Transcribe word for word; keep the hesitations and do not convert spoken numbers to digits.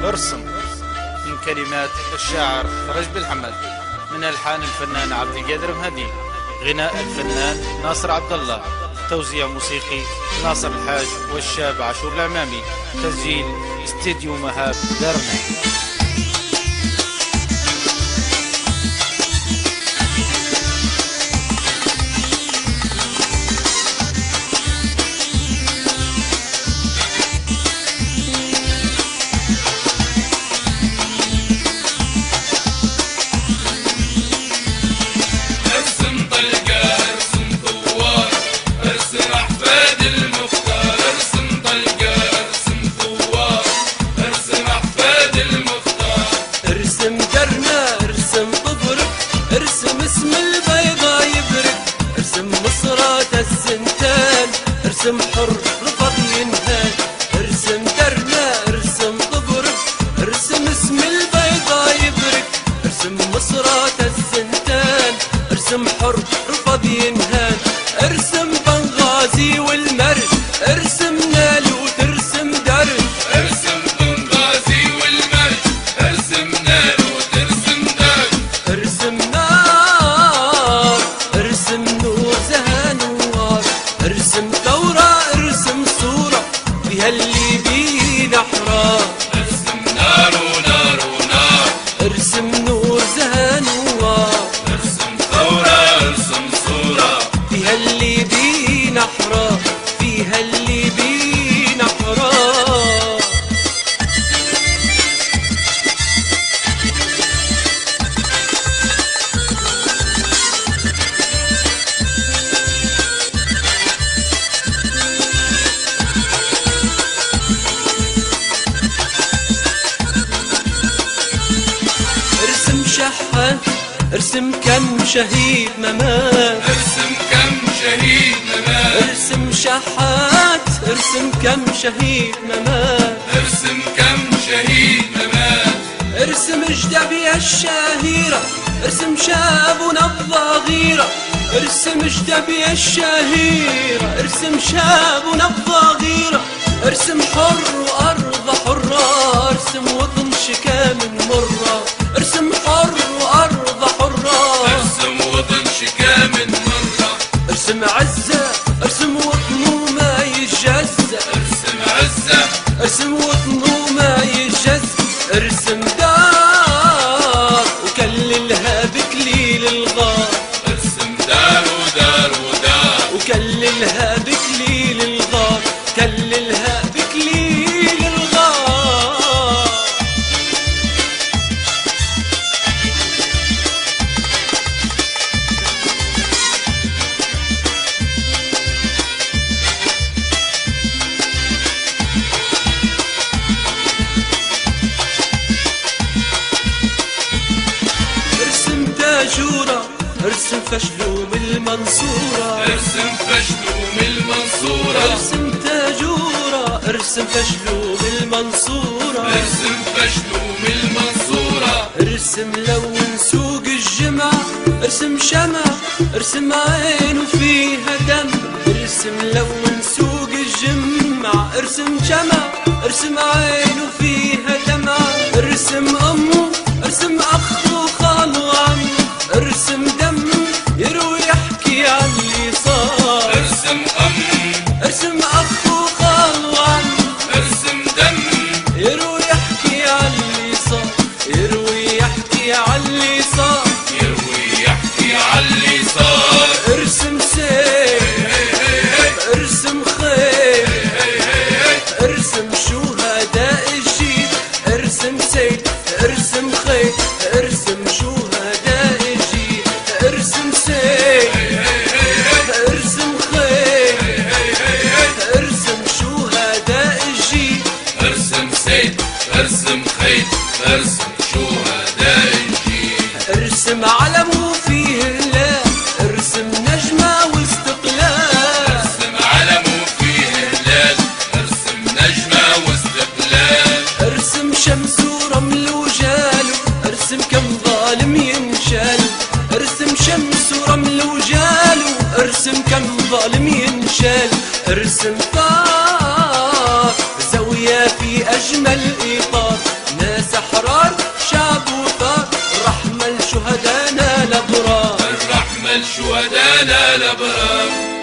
ارسم من كلمات الشاعر رجب الحمد، من ألحان الفنان عبد القادر مهدي، غناء الفنان ناصر عبد الله، توزيع موسيقي ناصر الحاج والشاب عاشور العمامي، تسجيل استديو مهاب دارنا. ارسم حر رفض ينهال، ارسم درنا ارسم طبرك، ارسم اسم البيضا يبرك، ارسم مصرات السنتان، ارسم حر رفض ينهال، ارسم بنغازي والمرج، ارسم نالوت ارسم درج، ارسم بنغازي والمرج، ارسم نالوت ارسم درج، ارسم نار ارسم نور زهان نوار، ارسم اللي بينا حرام، ارسم نار ونار ونار، ارسم نور زهان ونوار، ارسم ثورة ارسم صورة فيها اللي بينا حرام، فيها اللي بينا حرام. ارسم كم شهيد ممات، ارسم كم شهيد ممات، ارسم شحات ارسم كم شهيد ممات، ارسم كم شهيد ممات، ارسم اجدبية الشهيرة، ارسم شاب ونبضة غيرة، ارسم اجدبية الشهيرة، ارسم شاب ونبضة غيرة، ارسم حر وارض حرة، ارسم وطن شكا من مرة، ارسم حر وارض حرة، ارسم وطن شكا من مرة، ارسم عزة ارسم وطن ما يجزأ، ارسم عزة ارسم وطن ما يجزأ، ارسم دار وكللها بكليل الغار، ارسم دار ودار ودار وكللها بكليل الغار، كللها بكليل الغار. ارسم تاجورة ارسم فشلوم المنصورة، ارسم فشلوم المنصورة، ارسم تاجورة ارسم فشلوم المنصورة، ارسم فشلوم المنصورة، ارسم لون سوق الجمعة، ارسم شمع ارسم عين وفيها دم، ارسم لون سوق الجمعة، ارسم شمع ارسم عين وفيها دمع، ارسم أمه ارسم أخ وخال وعم، ارسم دم يروي يحكي عن اللي صار، ارسم أم ارسم أخ وخال وعم، ارسم دم يروي يحكي عن اللي صار، يروي يحكي عن اللي صار، يروي يحكي عن اللي صار، ارسم سيف ارسم خيل، ارسم شهداء الجيل، ارسم سيف ارسم خيل، ارسم شهداء الجيل، ارسم سيف ارسم خيل، ارسم شهداء الجيل، ارسم سيد ارسم خيط ارسم شهداء الجيل، ارسم علم وفيه الله، ارسم نجمة واستقلال، ارسم علم وفيه هلال، ارسم نجمة واستقلال، ارسم شمس ورمل وجال، ارسم كم ظالم ينشال، ارسم شمس ورمل وجال، ارسم كم ظالم ينشال، ارسم طار زاوية في أجمل إطار، الابرار